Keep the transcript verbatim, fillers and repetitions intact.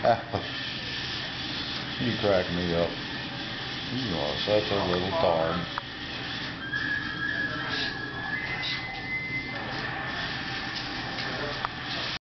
You crack me up. You are such a little tard.